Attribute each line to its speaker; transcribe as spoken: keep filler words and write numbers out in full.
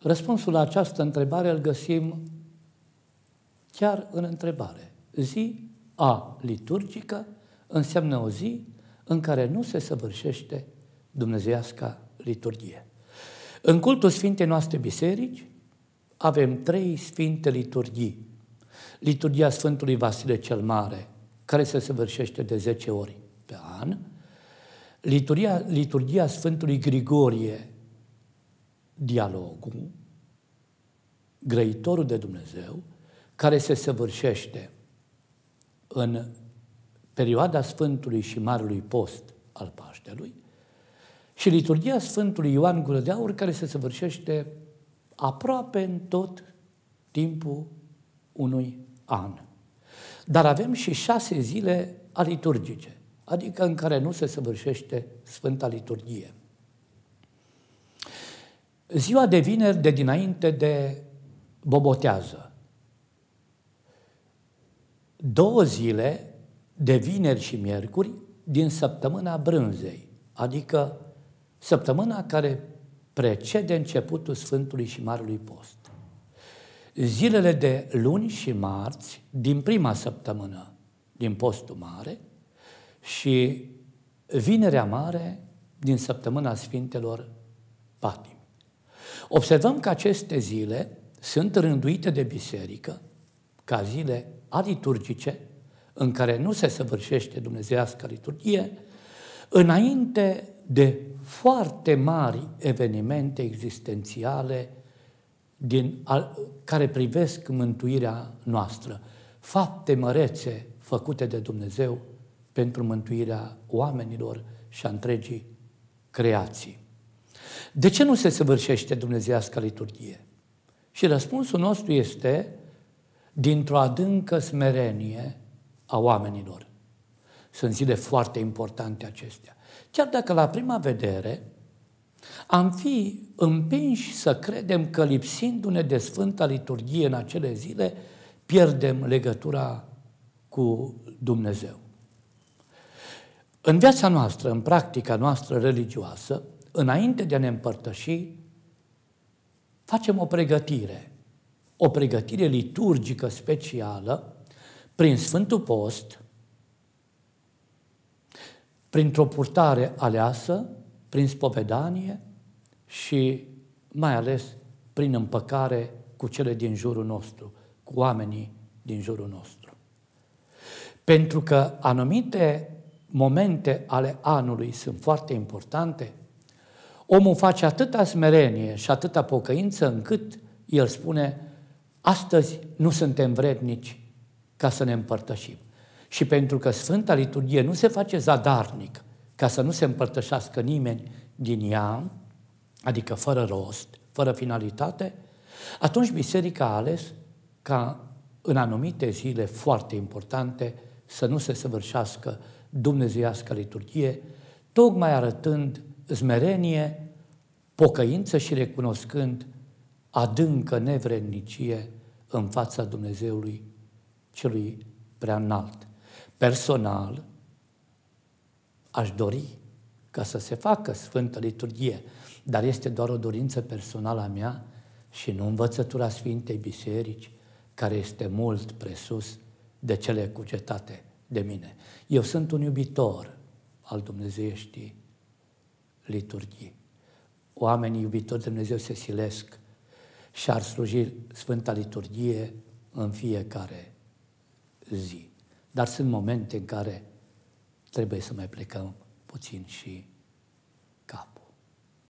Speaker 1: Răspunsul la această întrebare îl găsim chiar în întrebare. Zi A liturgică înseamnă o zi în care nu se săvârșește dumnezeiasca liturghie. În cultul Sfintei noastre biserici avem trei sfinte liturghii. Liturghia Sfântului Vasile cel Mare, care se săvârșește de zece ori pe an, liturghia, liturghia Sfântului Grigorie, dialogul, grăitorul de Dumnezeu, care se săvârșește în perioada Sfântului și Marelui Post al Paștelui, și liturghia Sfântului Ioan Gură de Aur, care se săvârșește aproape în tot timpul unui an. Dar avem și șase zile aliturgice, adică în care nu se săvârșește Sfânta Liturghie. Ziua de vineri de dinainte de Bobotează. Două zile de vineri și miercuri din săptămâna Brânzei, adică săptămâna care precede începutul Sfântului și Marelui Post. Zilele de luni și marți din prima săptămână din Postul Mare și Vinerea Mare din săptămâna Sfintelor Patimi. Observăm că aceste zile sunt rânduite de biserică ca zile aliturgice în care nu se săvârșește dumnezeiasca liturghie, înainte de foarte mari evenimente existențiale din, al, care privesc mântuirea noastră, fapte mărețe făcute de Dumnezeu pentru mântuirea oamenilor și a întregii creații. De ce nu se săvârșește dumnezeiasca liturghie? Și răspunsul nostru este dintr-o adâncă smerenie a oamenilor. Sunt zile foarte importante acestea. Chiar dacă la prima vedere am fi împinși să credem că lipsindu-ne de Sfânta Liturghie în acele zile, pierdem legătura cu Dumnezeu. În viața noastră, în practica noastră religioasă, înainte de a ne împărtăși, facem o pregătire, o pregătire liturgică specială prin Sfântul Post, printr-o purtare aleasă, prin spovedanie și mai ales prin împăcare cu cele din jurul nostru, cu oamenii din jurul nostru. Pentru că anumite momente ale anului sunt foarte importante, omul face atâta smerenie și atâta pocăință încât el spune: astăzi nu suntem vrednici ca să ne împărtășim. Și pentru că Sfânta Liturghie nu se face zadarnic ca să nu se împărtășească nimeni din ea, adică fără rost, fără finalitate, atunci biserica a ales ca în anumite zile foarte importante să nu se săvârșească dumnezeiasca liturghie, tocmai arătând smerenie, pocăință și recunoscând adâncă nevrednicie în fața Dumnezeului celui prea înalt. Personal, aș dori ca să se facă Sfântă Liturghie, dar este doar o dorință personală a mea și nu învățătura Sfintei Biserici, care este mult presus de cele cugetate de mine. Eu sunt un iubitor al dumnezeieștii liturghii. Oamenii iubitori de Dumnezeu se silesc și ar sluji Sfânta Liturghie în fiecare zi. Dar sunt momente în care trebuie să mai plecăm puțin și capul.